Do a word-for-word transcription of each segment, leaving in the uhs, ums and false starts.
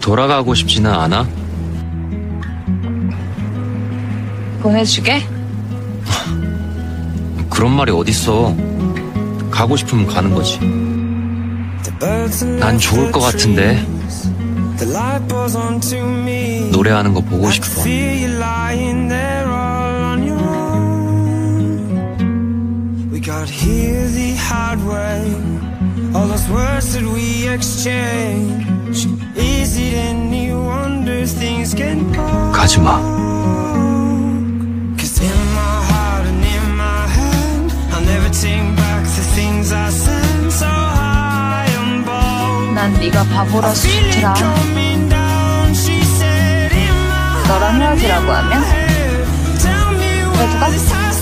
돌아가고 싶지는 않아? 보내주게? 그런 말이 어딨어. 가고 싶으면 가는 거지. 난 좋을 것 같은데. 노래하는 거 보고 싶어. 가지마. 난 네가 바보라서 좋더라. 너랑 헤어지라고 하면 그래도 가?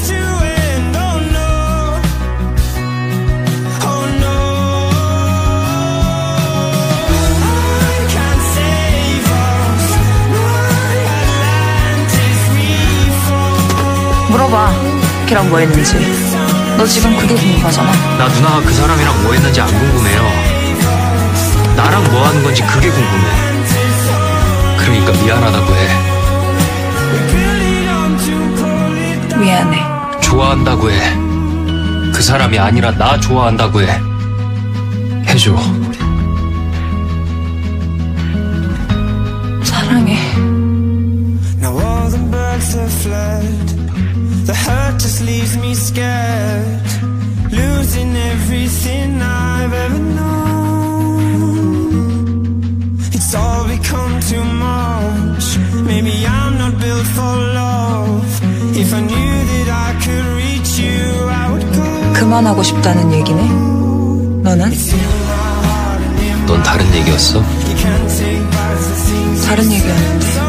물어봐. 걔랑 뭐 했는지. 너 지금 그게 궁금하잖아. 나 누나가 그 사람이랑 뭐 했는지 안 궁금해요. 나랑 뭐 하는 건지 그게 궁금해. 그러니까 미안하다고 해. 미안해. 좋아한다고 해. 그 사람이 아니라 나 좋아한다고 해. 해줘. 사랑해. The hurt just leaves me scared, losing everything I've ever known. It's all become too much. Maybe I'm not built for love. If I knew that I could reach you, I would go. 그만하고 싶다는 얘기네. 너는? 넌 다른 얘기였어? 다른 얘기였는데.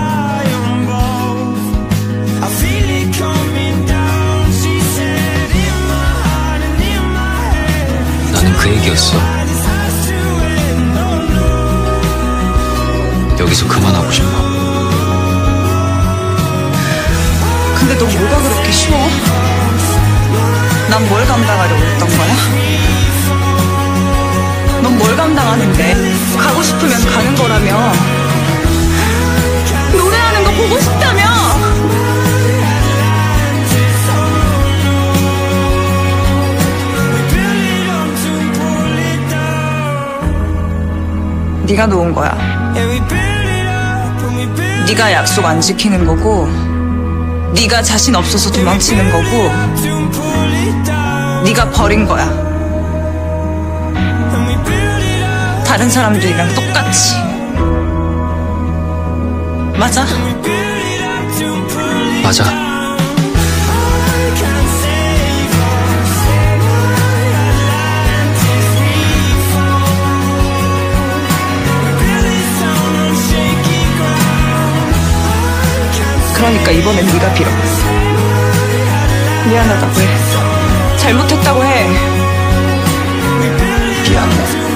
나는 그 얘기였어. 여기서 그만하고 싶어. 근데 너 뭐가 그렇게 쉬워? 난 뭘 감당하려고 했던 거야? 넌 뭘 감당하는데? 가고 싶으면 가는 거라며. 노래하는 거 보고 싶다며. 네가 놓은 거야. 네가 약속 안 지키는 거고, 네가 자신 없어서 도망치는 거고, 네가 버린 거야. 다른 사람들이랑 똑같이. 맞아? 맞아. 그러니까 이번엔 네가 빌어. 미안하다고 해. 잘못했다고 해. 미안해.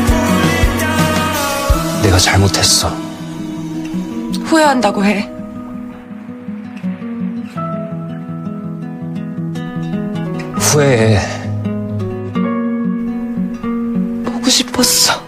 내가 잘못했어. 후회한다고 해. 후회해. 보고 싶었어.